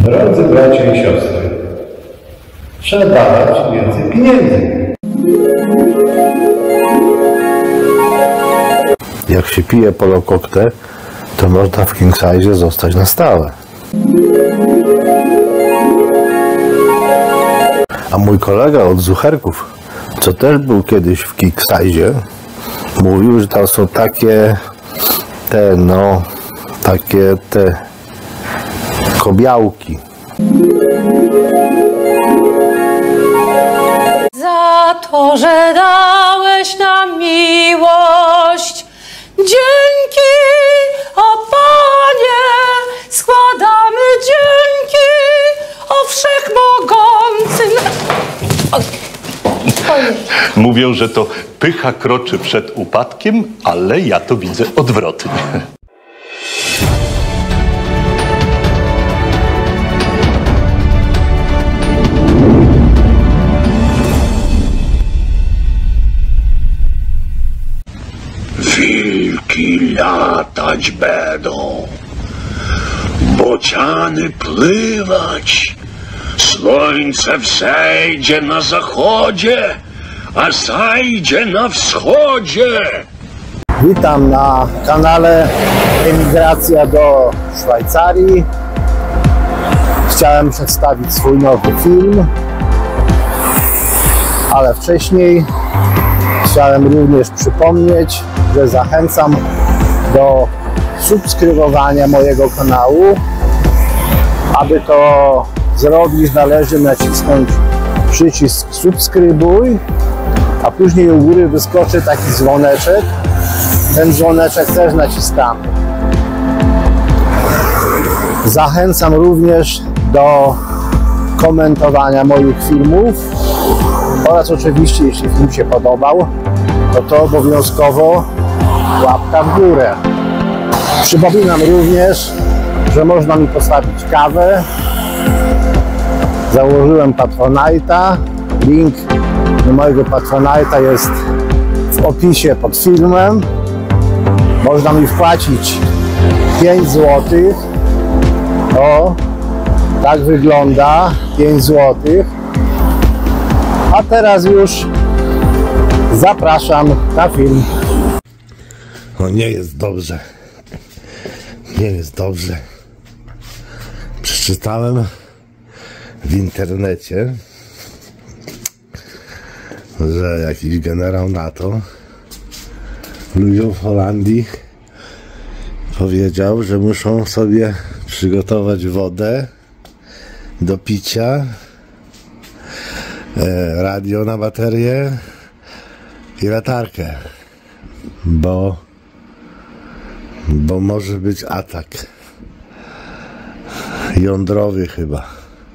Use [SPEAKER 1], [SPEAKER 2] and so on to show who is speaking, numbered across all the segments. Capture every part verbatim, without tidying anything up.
[SPEAKER 1] Drodzy bracia i siostry, trzeba dawać więcej pieniędzy.
[SPEAKER 2] Jak się pije polokoktę, to można w king size zostać na stałe. A mój kolega od Zucherków, co też był kiedyś w king size, mówił, że tam są takie te, no, takie te kobiałki.
[SPEAKER 3] Za to, że dałeś nam miłość, dzięki, o Panie, składamy dzięki, o Wszechmogący.
[SPEAKER 4] Mówią, że to pycha kroczy przed upadkiem, ale ja to widzę odwrotnie.
[SPEAKER 5] Wilki latać będą, bociany pływać, słońce wzejdzie na zachodzie, a zajdzie na wschodzie.
[SPEAKER 2] Witam na kanale Emigracja do Szwajcarii. Chciałem przedstawić swój nowy film, ale wcześniej chciałem również przypomnieć, że zachęcam do subskrybowania mojego kanału. Aby to zrobić, należy nacisnąć przycisk subskrybuj, a później u góry wyskoczy taki dzwoneczek. Ten dzwoneczek też naciskamy. Zachęcam również do komentowania moich filmów oraz oczywiście, jeśli film się podobał, no to obowiązkowo łapka w górę. Przypominam również, że można mi postawić kawę. Założyłem Patronite'a. Link do mojego Patronite'a jest w opisie pod filmem. Można mi wpłacić pięć złotych. O, tak wygląda pięć złotych. A teraz już zapraszam na film. No nie jest dobrze. Nie jest dobrze. Przeczytałem w internecie, że jakiś generał NATO ludziom w Holandii powiedział, że muszą sobie przygotować wodę do picia, radio na baterię i latarkę, bo bo może być atak jądrowy chyba.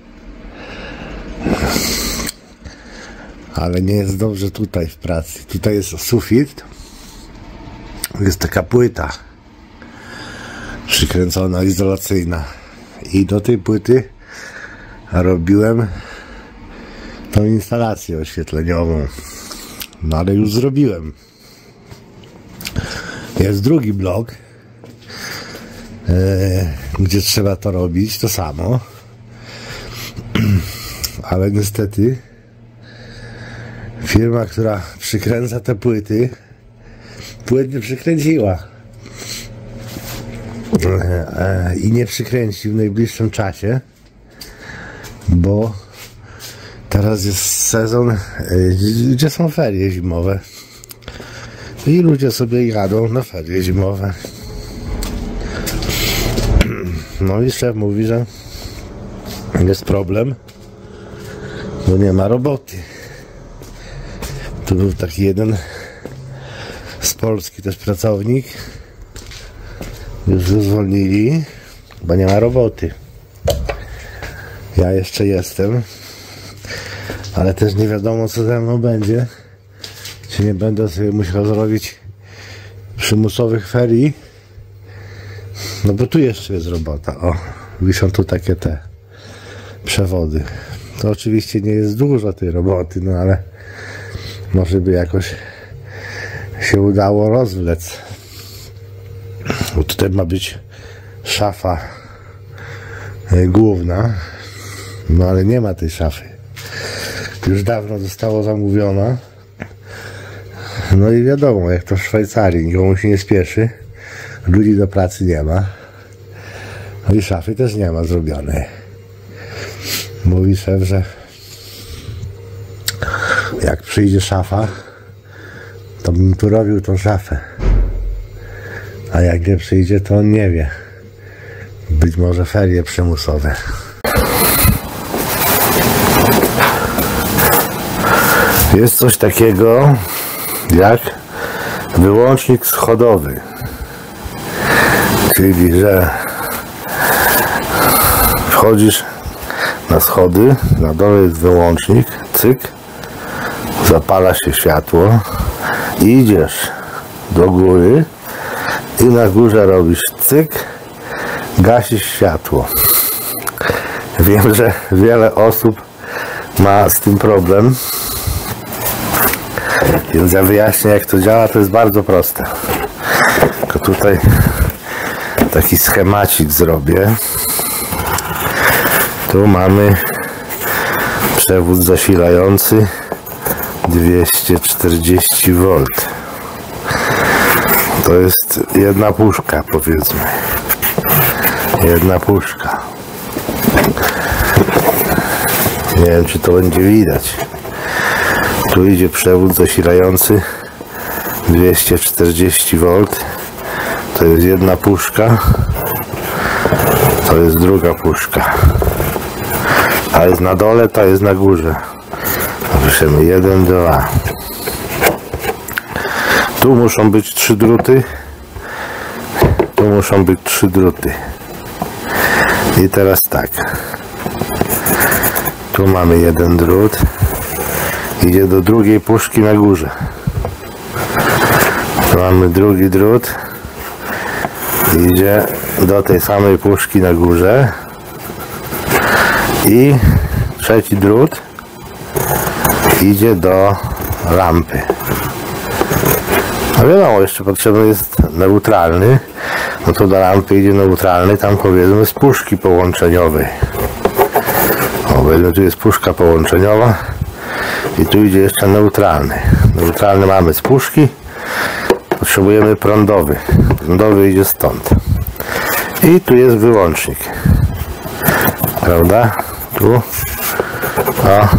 [SPEAKER 2] Ale nie jest dobrze tutaj w pracy. Tutaj jest sufit, jest taka płyta przykręcona, izolacyjna, i do tej płyty robiłem tą instalację oświetleniową. No ale już zrobiłem. Jest drugi blok, yy, gdzie trzeba to robić, to samo. Ale niestety firma, która przykręca te płyty, płyt nie przykręciła. Yy, I nie przykręci w najbliższym czasie, bo teraz jest sezon, yy, gdzie są ferie zimowe. I ludzie sobie jadą na ferie zimowe. No i szef mówi, że jest problem, bo nie ma roboty. Tu był taki jeden z Polski też pracownik. Już go zwolnili, bo nie ma roboty. Ja jeszcze jestem, ale też nie wiadomo, co ze mną będzie. Czy nie będę sobie musiał zrobić przymusowych ferii. No bo tu jeszcze jest robota. O, wiszą tu takie te przewody. To oczywiście nie jest dużo tej roboty, no ale może by jakoś się udało rozwlec. Bo tutaj ma być szafa główna, no ale nie ma tej szafy. Już dawno została zamówiona. No i wiadomo, jak to w Szwajcarii, nikomu się nie spieszy, ludzi do pracy nie ma, no i szafy też nie ma zrobionej. Mówi szef, że jak przyjdzie szafa, to bym tu robił tą szafę, a jak nie przyjdzie, to on nie wie. Być może ferie przymusowe. Jest coś takiego jak wyłącznik schodowy, czyli że wchodzisz na schody, na dole jest wyłącznik, cyk, zapala się światło, idziesz do góry i na górze robisz cyk, gasisz światło. Wiem, że wiele osób ma z tym problem, więc ja wyjaśnię, jak to działa. To jest bardzo proste. Tylko tutaj taki schemacik zrobię. Tu mamy przewód zasilający dwieście czterdzieści wolt. To jest jedna puszka, powiedzmy. Jedna puszka. Nie wiem, czy to będzie widać. Tu idzie przewód zasilający dwieście czterdzieści wolt. To jest jedna puszka. To jest druga puszka. A jest na dole, to jest na górze. Piszemy jeden, dwa. Tu muszą być trzy druty. Tu muszą być trzy druty. I teraz tak. Tu mamy jeden drut. Idzie do drugiej puszki na górze. Tu mamy drugi drut. Idzie do tej samej puszki na górze. I trzeci drut idzie do lampy. No wiadomo, jeszcze potrzebny jest neutralny. No to do lampy idzie neutralny, tam powiedzmy z puszki połączeniowej. O, powiedzmy, tu jest puszka połączeniowa i tu idzie jeszcze neutralny. Neutralny mamy z puszki. Potrzebujemy prądowy. Prądowy idzie stąd. I tu jest wyłącznik. Prawda? Tu. O.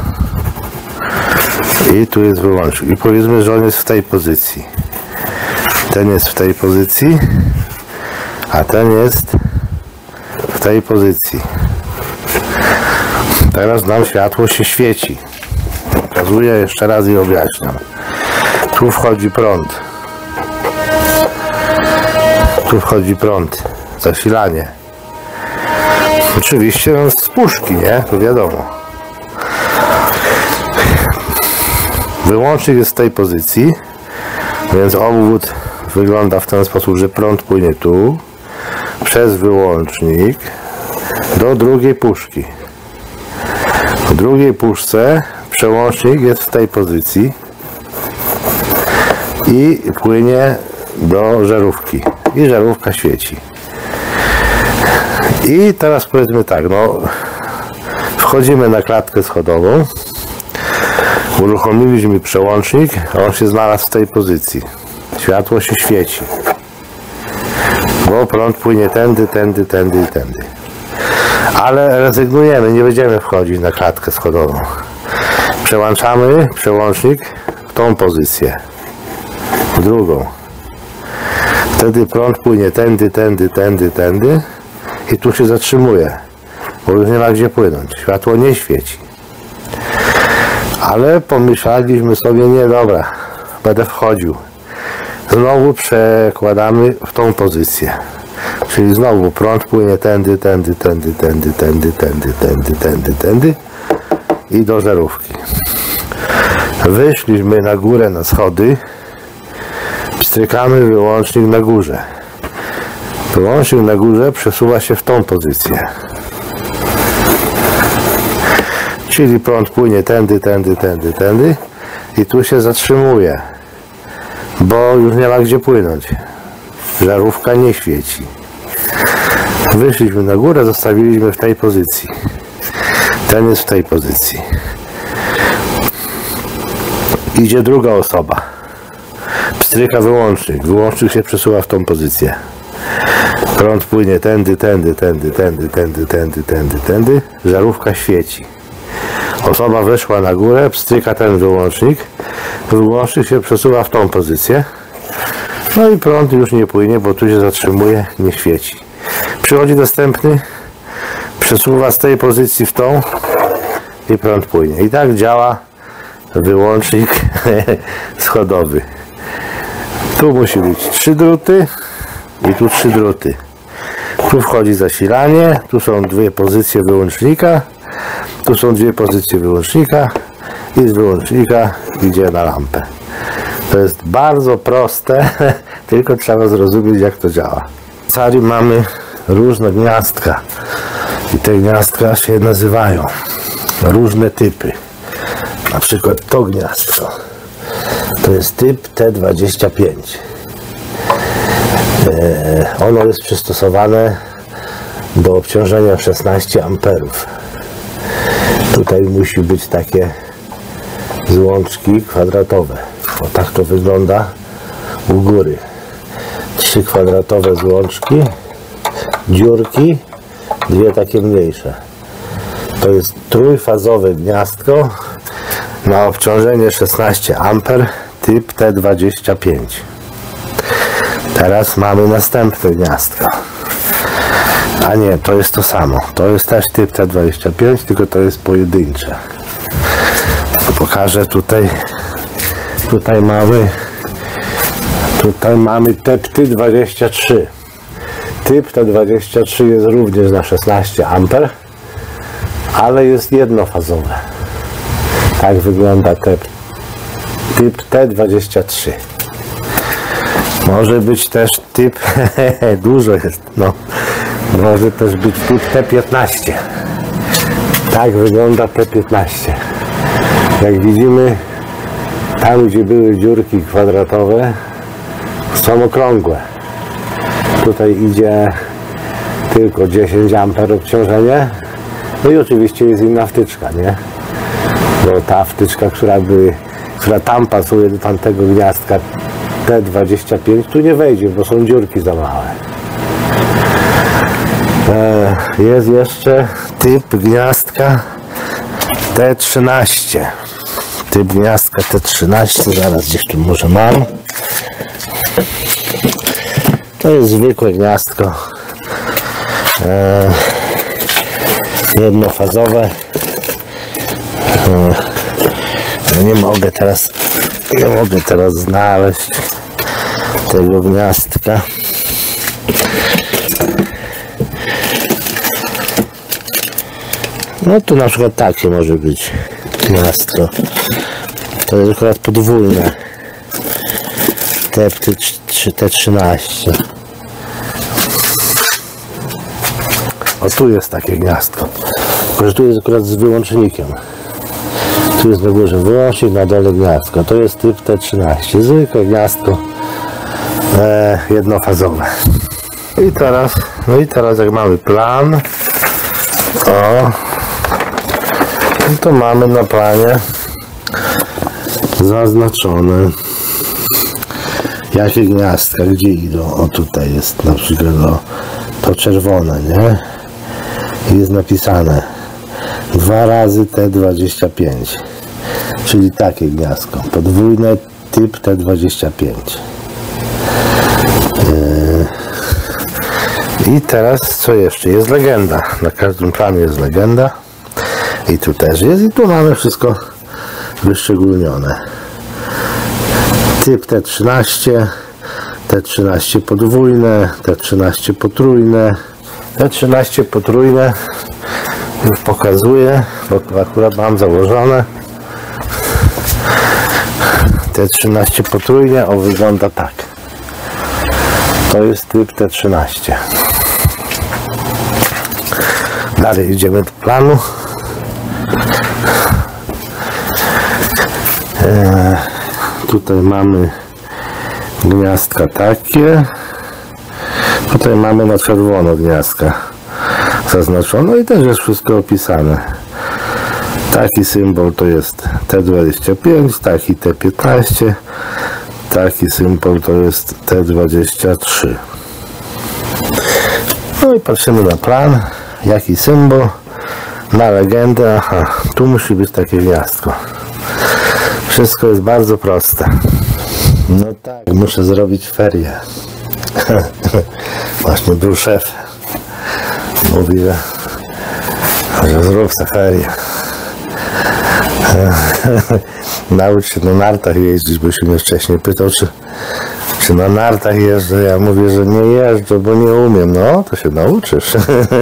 [SPEAKER 2] I tu jest wyłącznik. I powiedzmy, że on jest w tej pozycji. Ten jest w tej pozycji, a ten jest w tej pozycji. Teraz nam światło się świeci. Pokazuję jeszcze raz i objaśniam. Tu wchodzi prąd. Tu wchodzi prąd. Zasilanie. Oczywiście no, z puszki, nie? To wiadomo. Wyłącznik jest w tej pozycji, więc obwód wygląda w ten sposób, że prąd płynie tu, przez wyłącznik do drugiej puszki. W drugiej puszce przełącznik jest w tej pozycji i płynie do żarówki. I żarówka świeci. I teraz powiedzmy tak, no wchodzimy na klatkę schodową, uruchomiliśmy przełącznik, a on się znalazł w tej pozycji. Światło się świeci, bo prąd płynie tędy, tędy, tędy i tędy. Ale rezygnujemy, nie będziemy wchodzić na klatkę schodową. Przełączamy przełącznik w tą pozycję, w drugą. Wtedy prąd płynie tędy, tędy, tędy, tędy i tu się zatrzymuje, bo już nie ma gdzie płynąć. Światło nie świeci. Ale pomyśleliśmy sobie, nie, dobra, będę wchodził. Znowu przekładamy w tą pozycję. Czyli znowu prąd płynie tędy, tędy, tędy, tędy, tędy, tędy, tędy, tędy, tędy i do żarówki. Wyszliśmy na górę na schody, strykamy wyłącznik na górze. Wyłącznik na górze przesuwa się w tą pozycję. Czyli prąd płynie tędy, tędy, tędy, tędy i tu się zatrzymuje, bo już nie ma gdzie płynąć. Żarówka nie świeci. Wyszliśmy na górę, zostawiliśmy w tej pozycji. Ten jest w tej pozycji. Idzie druga osoba. Pstryka wyłącznik. Wyłącznik się przesuwa w tą pozycję. Prąd płynie tędy, tędy, tędy, tędy, tędy, tędy, tędy, tędy. Żarówka świeci. Osoba weszła na górę, pstryka ten wyłącznik. Wyłącznik się przesuwa w tą pozycję. No i prąd już nie płynie, bo tu się zatrzymuje, nie świeci. Przychodzi następny, przesuwa z tej pozycji w tą i prąd płynie. I tak działa wyłącznik schodowy. Tu musi być trzy druty i tu trzy druty. Tu wchodzi zasilanie, tu są dwie pozycje wyłącznika, tu są dwie pozycje wyłącznika i z wyłącznika idzie na lampę. To jest bardzo proste, tylko trzeba zrozumieć, jak to działa. W sali mamy różne gniazdka i te gniazdka się nazywają różne typy. Na przykład to gniazdko to jest typ T dwadzieścia pięć. Ono jest przystosowane do obciążenia szesnaście amperów. Tutaj musi być takie złączki kwadratowe. O, tak to wygląda u góry. Trzy kwadratowe złączki, dziurki, dwie takie mniejsze. To jest trójfazowe gniazdko na obciążenie szesnaście amperów, typ T dwadzieścia pięć. Teraz mamy następne gniazdko. A nie, to jest to samo. To jest też typ T dwadzieścia pięć, tylko to jest pojedyncze. Pokażę tutaj. Tutaj mamy tutaj mamy typ T dwadzieścia trzy. Typ T dwadzieścia trzy jest również na szesnaście amperów, ale jest jednofazowe. Tak wygląda typ, typ T dwadzieścia trzy. Może być też typ, dużo jest, no, może też być typ T piętnaście. Tak wygląda T piętnaście. Jak widzimy, tam gdzie były dziurki kwadratowe, są okrągłe. Tutaj idzie tylko dziesięć amperów obciążenie. No i oczywiście jest inna wtyczka, nie? Bo ta wtyczka, która, by, która tam pasuje do tamtego gniazdka T dwadzieścia pięć, tu nie wejdzie, bo są dziurki za małe. E, jest jeszcze typ gniazdka T trzynaście. Typ gniazdka T trzynaście, zaraz gdzieś tu może mam. To jest zwykłe gniazdko. E, jednofazowe. E, nie mogę teraz, nie mogę teraz znaleźć tego gniazdka. No tu na przykład takie może być gniazdko. To jest akurat podwójne. T trzynaście. O, tu jest takie gniazdko. Tylko, że tu jest akurat z wyłącznikiem. Tu jest na górze wyłącznik, na dole gniazdko. To jest typ T trzynaście. Zwykłe gniazdko e, jednofazowe. I teraz, no i teraz jak mamy plan, o, to mamy na planie zaznaczone jakie gniazdka, gdzie idą. O, tutaj jest na przykład o, to czerwone, nie? Jest napisane dwa razy T dwadzieścia pięć, czyli takie gniazdko, podwójne, typ T dwadzieścia pięć. Yy. I teraz co jeszcze? Jest legenda. Na każdym planie jest legenda. I tu też jest. I tu mamy wszystko wyszczególnione. Typ T trzynaście, T trzynaście podwójne, T trzynaście potrójne. T trzynaście potrójne już pokazuję, bo akurat mam założone. T trzynaście potrójnie, o, wygląda tak. To jest typ T trzynaście. Dalej idziemy do planu. Eee, tutaj mamy gniazdka takie. Tutaj mamy na czerwono gniazdka zaznaczono i też jest wszystko opisane. Taki symbol to jest T dwadzieścia pięć, taki T piętnaście, taki symbol to jest T dwadzieścia trzy. No i patrzymy na plan, jaki symbol, na legendę. Aha, tu musi być takie gniazdko. Wszystko jest bardzo proste. No tak, muszę zrobić ferię. Właśnie był szef. Mówi, że, że zrób sobie ferię. Naucz się na nartach jeździć, bo się mnie wcześniej pytał, czy, czy na nartach jeżdżę. Ja mówię, że nie jeżdżę, bo nie umiem. No, to się nauczysz.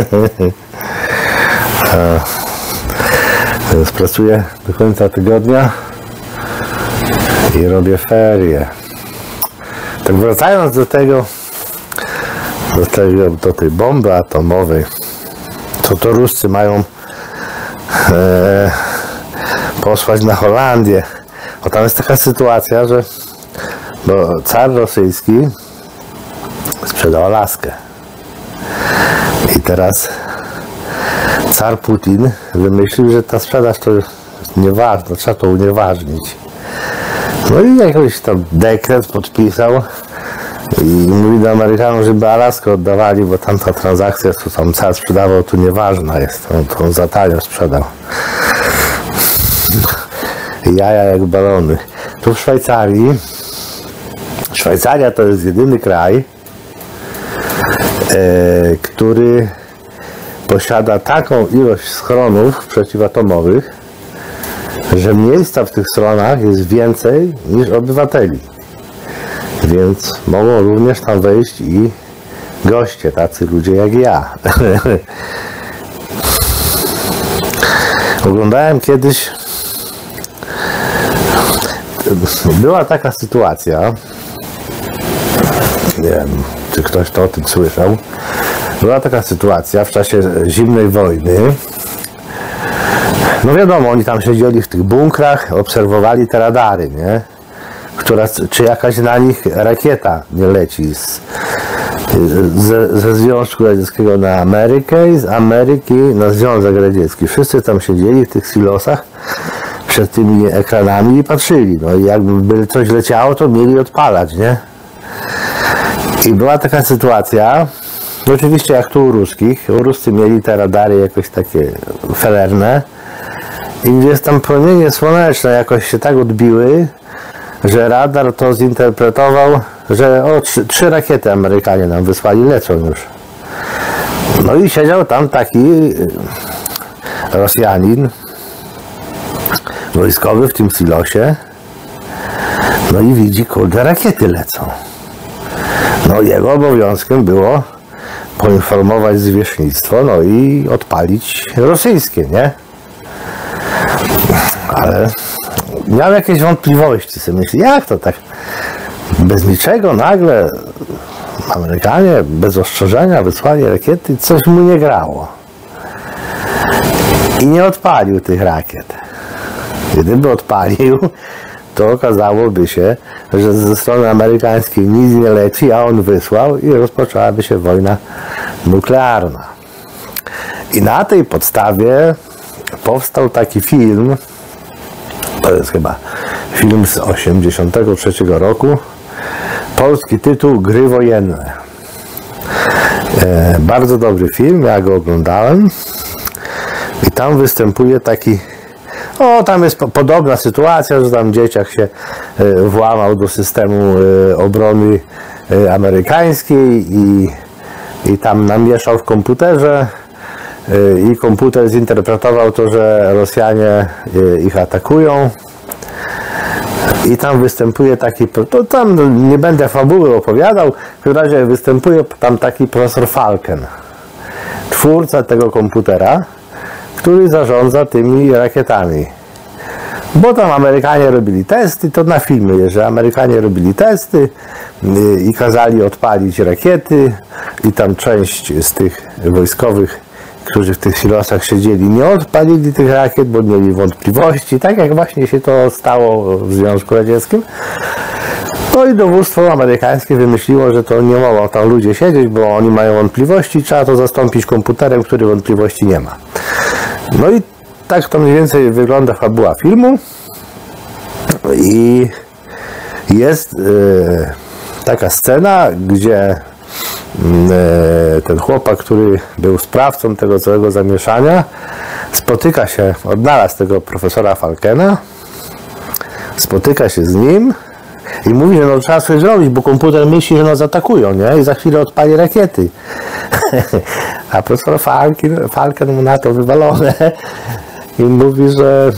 [SPEAKER 2] Więc pracuję do końca tygodnia i robię ferie. Tak wracając do tego, do, tego, do tej bomby atomowej, to to Ruscy mają e, posłać na Holandię. Bo tam jest taka sytuacja, że bo car rosyjski sprzedał Alaskę. I teraz car Putin wymyślił, że ta sprzedaż to jest nieważne, trzeba to unieważnić. No i jakiś tam dekret podpisał i mówi do Amerykanów, żeby Alaskę oddawali, bo tamta transakcja, co tam car sprzedawał, tu nieważna jest. On to za tanio sprzedał. Jaja jak balony. Tu w Szwajcarii, Szwajcaria to jest jedyny kraj, e, który posiada taką ilość schronów przeciwatomowych, że miejsca w tych schronach jest więcej niż obywateli. Więc mogą również tam wejść i goście, tacy ludzie jak ja. Oglądałem kiedyś, była taka sytuacja, nie wiem, czy ktoś to o tym słyszał, była taka sytuacja w czasie zimnej wojny. No wiadomo, oni tam siedzieli w tych bunkrach, obserwowali te radary, nie? Która, czy jakaś na nich rakieta nie leci z, ze, ze Związku Radzieckiego na Amerykę i z Ameryki na Związek Radziecki. Wszyscy tam siedzieli w tych silosach przed tymi ekranami i patrzyli. No i jakby coś leciało, to mieli odpalać, nie? I była taka sytuacja, oczywiście jak tu u ruskich, u Ruscy mieli te radary jakoś takie felerne i gdzieś tam promienie słoneczne jakoś się tak odbiły, że radar to zinterpretował, że o, trzy, trzy rakiety Amerykanie nam wysłali, lecą już. No i siedział tam taki Rosjanin wojskowy w tym silosie, no i widzi, kurde, rakiety lecą. No jego obowiązkiem było poinformować zwierzchnictwo, no i odpalić rosyjskie, nie? Ale miał jakieś wątpliwości, sobie myśli, jak to tak bez niczego nagle Amerykanie bez ostrzeżenia wysłali rakiety, coś mu nie grało. I nie odpalił tych rakiet. Gdyby odpalił, to okazałoby się, że ze strony amerykańskiej nic nie leci, a on wysłał i rozpoczęłaby się wojna nuklearna. I na tej podstawie powstał taki film, to jest chyba film z osiemdziesiątego trzeciego roku, polski tytuł Gry wojenne. E, bardzo dobry film, ja go oglądałem i tam występuje taki, o tam jest po, podobna sytuacja, że tam dzieciak się e, włamał do systemu e, obrony e, amerykańskiej i, i tam namieszał w komputerze e, i komputer zinterpretował to, że Rosjanie e, ich atakują. I tam występuje taki, to tam nie będę fabuły opowiadał, w każdym razie występuje tam taki profesor Falken, twórca tego komputera, który zarządza tymi rakietami. Bo tam Amerykanie robili testy, to na filmie jest, że Amerykanie robili testy i kazali odpalić rakiety i tam część z tych wojskowych, którzy w tych silosach siedzieli, nie odpalili tych rakiet, bo mieli wątpliwości, tak jak właśnie się to stało w Związku Radzieckim. No i dowództwo amerykańskie wymyśliło, że to nie mogą tam ludzie siedzieć, bo oni mają wątpliwości, trzeba to zastąpić komputerem, który wątpliwości nie ma. No i tak to mniej więcej wygląda fabuła filmu. I jest yy, taka scena, gdzie yy, ten chłopak, który był sprawcą tego całego zamieszania, spotyka się, odnalazł tego profesora Falkena, spotyka się z nim i mówi, że no trzeba coś zrobić, bo komputer myśli, że nas atakują, nie? I za chwilę odpali rakiety. A profesor Falken, Falken mu na to wywalone i mówi, że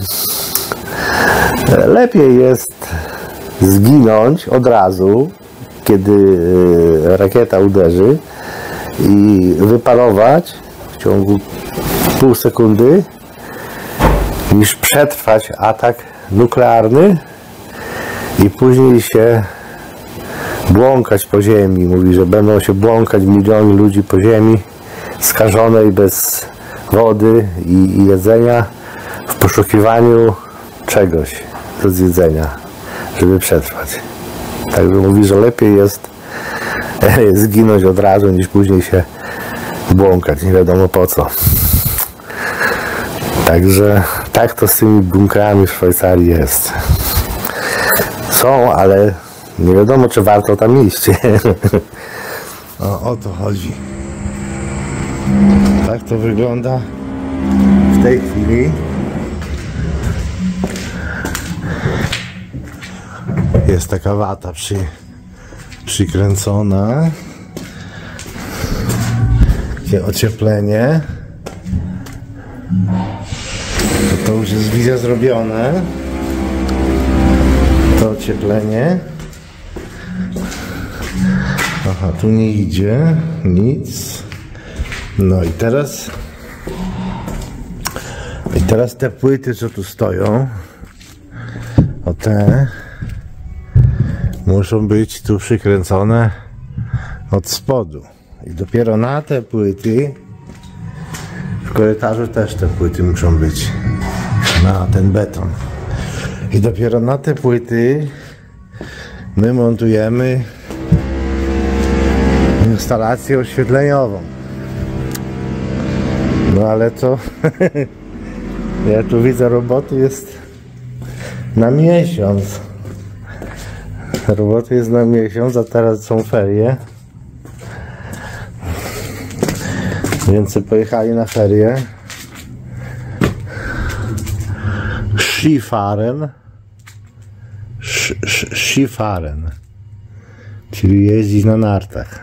[SPEAKER 2] lepiej jest zginąć od razu, kiedy rakieta uderzy, i wyparować w ciągu pół sekundy, niż przetrwać atak nuklearny i później się błąkać po ziemi. Mówi, że będą się błąkać miliony ludzi po ziemi, skażonej, bez wody i, i jedzenia, w poszukiwaniu czegoś do zjedzenia, żeby przetrwać. Także mówi, że lepiej jest zginąć od razu, niż później się błąkać, nie wiadomo po co. Także tak to z tymi bunkrami w Szwajcarii jest. Są, ale nie wiadomo, czy warto tam iść. O, o to chodzi. Tak to wygląda w tej chwili. Jest taka wata przy, przykręcona. Takie ocieplenie. To, to już jest wizja zrobione. To ocieplenie. Aha, tu nie idzie nic. No i teraz i teraz te płyty, co tu stoją, o te muszą być tu przykręcone od spodu. I dopiero na te płyty w korytarzu też te płyty muszą być, na ten beton. I dopiero na te płyty my montujemy instalację oświetleniową. No ale to ja tu widzę, roboty jest na miesiąc. Roboty jest na miesiąc, a teraz są ferie. Więc pojechali na ferie. Skifahren. Skifahren. Czyli jeździć na nartach.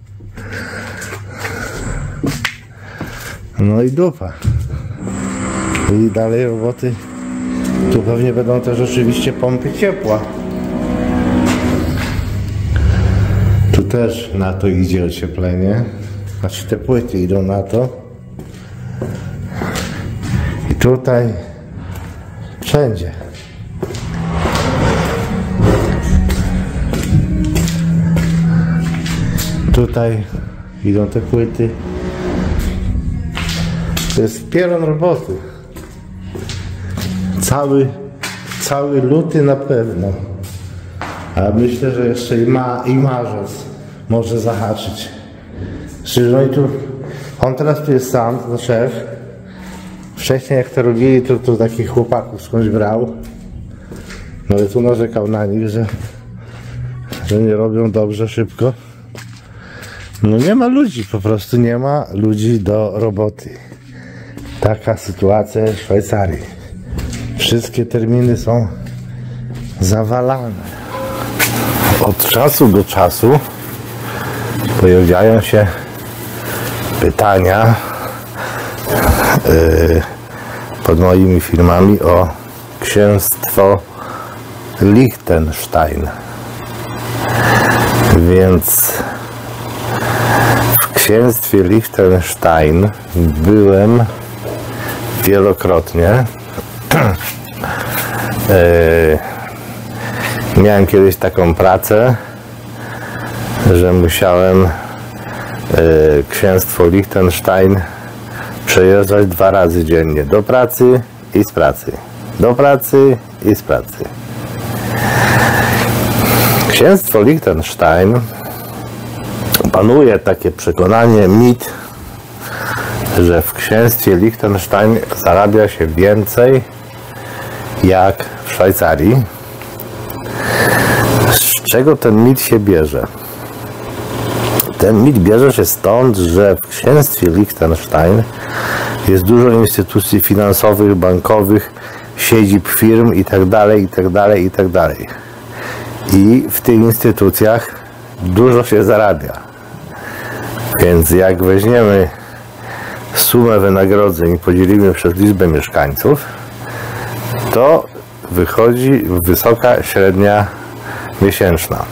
[SPEAKER 2] No i dupa. I dalej roboty. Tu pewnie będą też oczywiście pompy ciepła. Tu też na to idzie ocieplenie. Znaczy te płyty idą na to. I tutaj wszędzie. Tutaj idą te płyty. To jest pieron roboty. Cały, cały luty na pewno. A myślę, że jeszcze i, ma, i marzec może zahaczyć. No i tu, on teraz tu jest sam, to szef. Wcześniej jak to robili, to, to takich chłopaków skądś brał. No ale tu narzekał na nich, że, że nie robią dobrze, szybko. No nie ma ludzi, po prostu nie ma ludzi do roboty. Taka sytuacja w Szwajcarii. Wszystkie terminy są zawalane. Od czasu do czasu pojawiają się pytania yy, pod moimi filmami o księstwo Liechtenstein. Więc w księstwie Liechtenstein byłem wielokrotnie. yy, miałem kiedyś taką pracę, że musiałem yy, księstwo Liechtenstein przejeżdżać dwa razy dziennie, do pracy i z pracy, do pracy i z pracy. Księstwo Liechtenstein panuje takie przekonanie, mit, że w księstwie Liechtenstein zarabia się więcej jak w Szwajcarii. Z czego ten mit się bierze? Ten mit bierze się stąd, że w księstwie Liechtenstein jest dużo instytucji finansowych, bankowych, siedzib firm itd., itd., itd. I w tych instytucjach dużo się zarabia. Więc jak weźmiemy sumę wynagrodzeń i podzielimy przez liczbę mieszkańców, to wychodzi wysoka średnia miesięczna.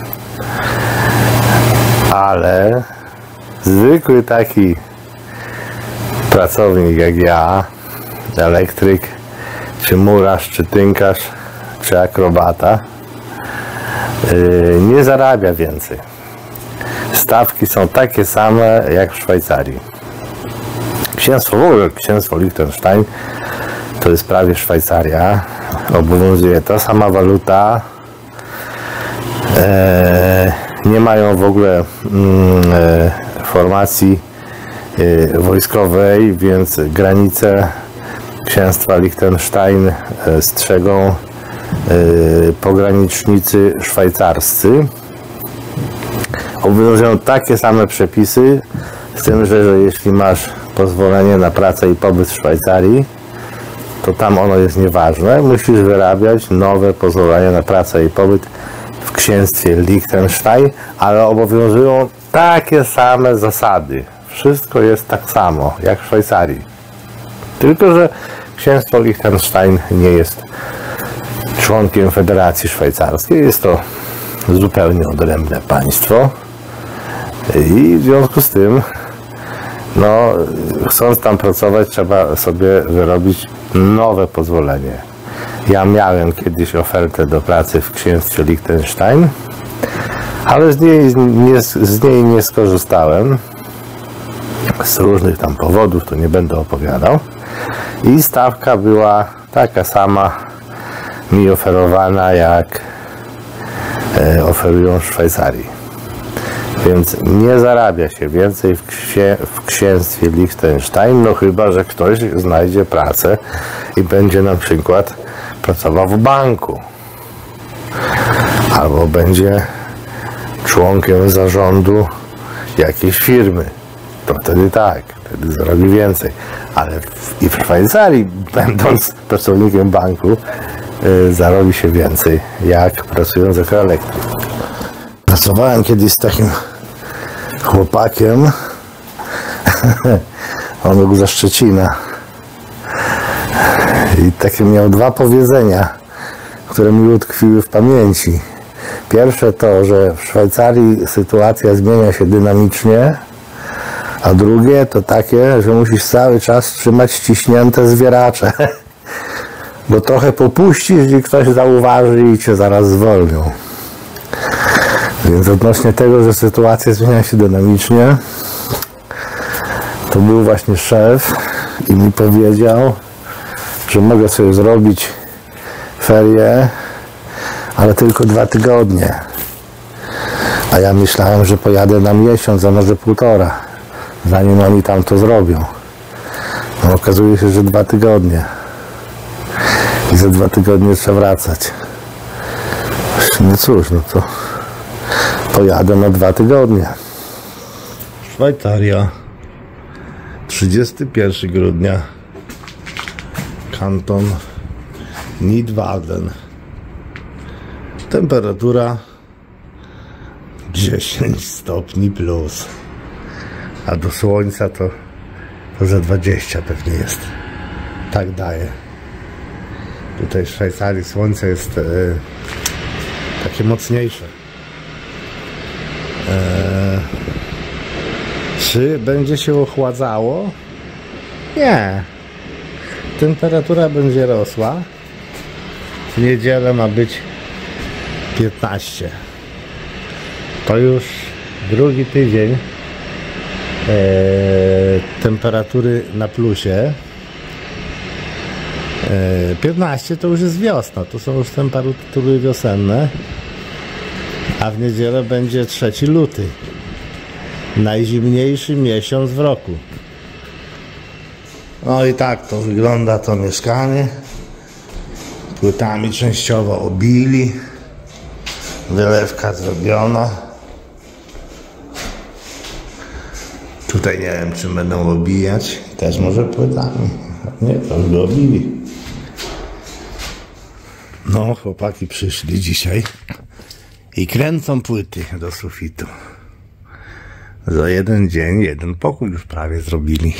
[SPEAKER 2] Ale zwykły taki pracownik jak ja, elektryk, czy murarz, czy tynkarz, czy akrobata, yy, nie zarabia więcej. Stawki są takie same jak w Szwajcarii. Księstwo, w ogóle księstwo Liechtenstein to jest prawie Szwajcaria. Obowiązuje ta sama waluta. E, nie mają w ogóle mm, e, formacji e, wojskowej, więc granice księstwa Liechtenstein e, strzegą e, pogranicznicy szwajcarscy. Obowiązują takie same przepisy, z tym, że, że jeśli masz pozwolenie na pracę i pobyt w Szwajcarii, to tam ono jest nieważne. Musisz wyrabiać nowe pozwolenie na pracę i pobyt w księstwie Liechtenstein, ale obowiązują takie same zasady. Wszystko jest tak samo jak w Szwajcarii. Tylko że księstwo Liechtenstein nie jest członkiem Federacji Szwajcarskiej. Jest to zupełnie odrębne państwo i w związku z tym, no, chcąc tam pracować, trzeba sobie wyrobić nowe pozwolenie. Ja miałem kiedyś ofertę do pracy w księstwie Liechtenstein, ale z niej nie, z niej nie skorzystałem. Z różnych tam powodów, to nie będę opowiadał. I stawka była taka sama mi oferowana, jak e, oferują w Szwajcarii. Więc nie zarabia się więcej w, księ w księstwie Liechtenstein, no chyba że ktoś znajdzie pracę i będzie na przykład pracował w banku. Albo będzie członkiem zarządu jakiejś firmy. To wtedy tak, wtedy zarobi więcej. Ale w, i w Szwajcarii, będąc pracownikiem banku, yy, zarobi się więcej, jak pracując jako elektryk. Pracowałem kiedyś z takim chłopakiem, on był ze Szczecina i takie miał dwa powiedzenia, które mi utkwiły w pamięci. Pierwsze to, że w Szwajcarii sytuacja zmienia się dynamicznie, a drugie to takie, że musisz cały czas trzymać ściśnięte zwieracze, bo trochę popuścisz i ktoś zauważy i cię zaraz zwolnią. Więc odnośnie tego, że sytuacja zmienia się dynamicznie, to był właśnie szef i mi powiedział, że mogę sobie zrobić ferie, ale tylko dwa tygodnie. A ja myślałem, że pojadę na miesiąc, a może półtora, zanim oni tam to zrobią. No, okazuje się, że dwa tygodnie. I za dwa tygodnie trzeba wracać. No cóż, no to pojadę na dwa tygodnie. Szwajcaria. trzydziestego pierwszego grudnia. Kanton Nidwalden. Temperatura dziesięć stopni plus. A do słońca to, to za dwadzieścia pewnie jest. Tak daje. Tutaj w Szwajcarii słońce jest e, takie mocniejsze. E, czy będzie się ochładzało? Nie. Temperatura będzie rosła. W niedzielę ma być piętnaście. To już drugi tydzień e, temperatury na plusie. E, piętnaście to już jest wiosna. To są już temperatury wiosenne. A w niedzielę będzie trzeci luty. Najzimniejszy miesiąc w roku. No i tak to wygląda to mieszkanie. Płytami częściowo obili. Wylewka zrobiona. Tutaj nie wiem, czy będą obijać. Też może płytami. Nie, to już go obili. No, chłopaki przyszli dzisiaj i kręcą płyty do sufitu. Za jeden dzień, jeden pokój już prawie zrobili.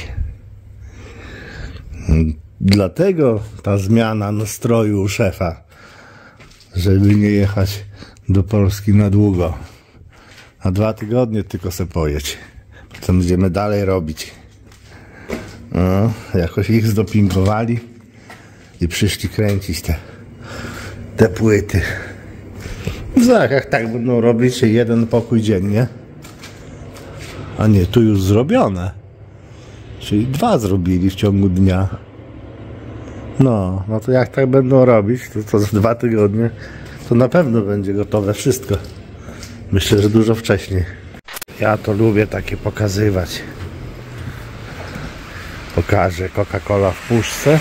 [SPEAKER 2] Dlatego ta zmiana nastroju u szefa, żeby nie jechać do Polski na długo. Na dwa tygodnie tylko se pojedź. Co będziemy dalej robić? No, jakoś ich zdopingowali i przyszli kręcić te, te płyty. W Zachach tak będą robić jeden pokój dziennie. A nie, tu już zrobione. Czyli dwa zrobili w ciągu dnia. No, no to jak tak będą robić, to, to za dwa tygodnie to na pewno będzie gotowe wszystko. Myślę, że dużo wcześniej. Ja to lubię takie pokazywać. Pokażę Coca-Cola w puszce.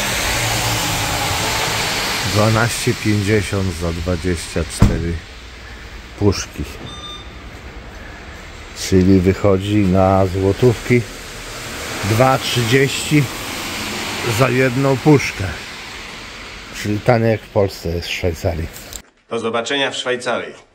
[SPEAKER 2] dwanaście pięćdziesiąt za dwadzieścia cztery puszki. Czyli wychodzi na złotówki dwa trzydzieści za jedną puszkę. Czyli tanie jak w Polsce jest w Szwajcarii.
[SPEAKER 6] Do zobaczenia w Szwajcarii.